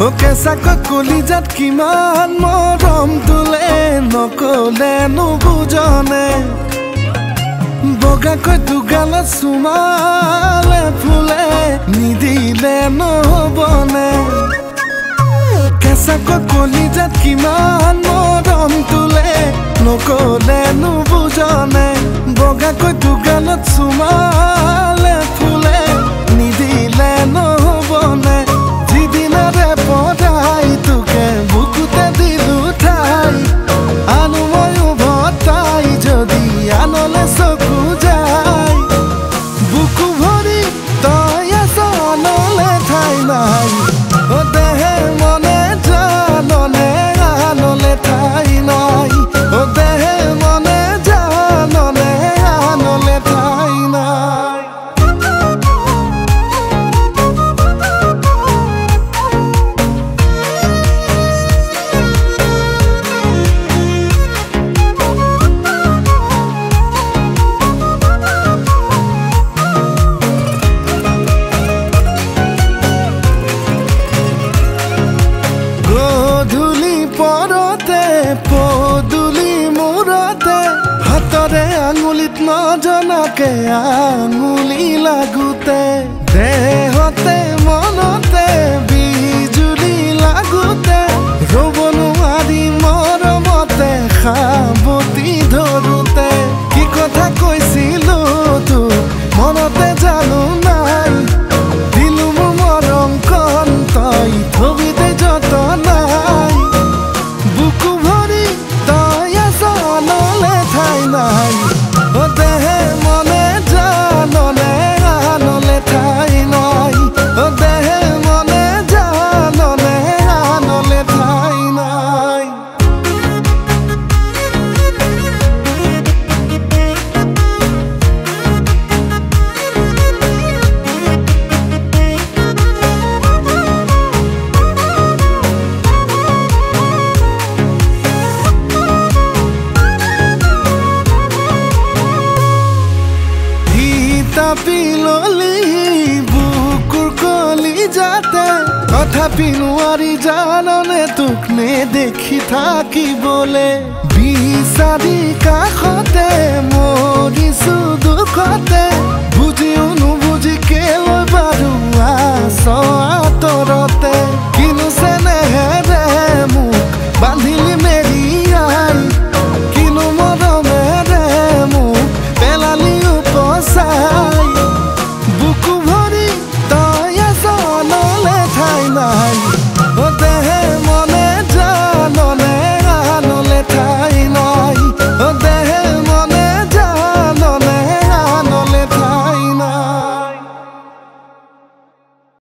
কেঁচাকৈ কলিজাত কিমান মৰম তোলে নকলে নুবুজনে বগাকৈ দুগালত চুমালে ফুলে নিদিলে নহবনে কেঁচাকৈ কলিজাত কিমান মৰম তোলে নকলে নুবুজনে বগাকৈ দুগালত চুমালে ফুলে নিদিলে নহবনে যিদিনাৰে পঠাই তোকে বুকুতে দিলো ঠাই আনো ময়ো ভতাই যদি আনলে চকু যায় বুকু ভৰি তই আছ আনলে ঠাই নাই অ দেহে মনে জাননে আনলে ঠাই নাই অ দেহে মনে জাননে আনলে ঠাই নাই পদুলি মূৰতে হাতৰে আঙুলিত নজনাকে আঙুলি লাগোতে দেহতে মনতে বিজুলি লাগোতে ৰ'ব নোৱাৰি মৰমতে সাৱটি ধৰোতে কি কথা কৈছিলো তোক মনতে জানো নাই দিলো মোৰ মৰম কণ তই থবি দে যতনাই বুকু ভৰি তই আছ আনলে ঠাই নাই অ দেহে মনে জাননে আনলে ঠাই নাই অ দেহে মনে জাননে আনলে ঠাই নাই পিললি বুকুৰ কলিজাতে তথাপি নোৱাৰি জাননে তোক নেদেখি থাকিবলে বিচাৰি কাষতে মৰিছো দুখতে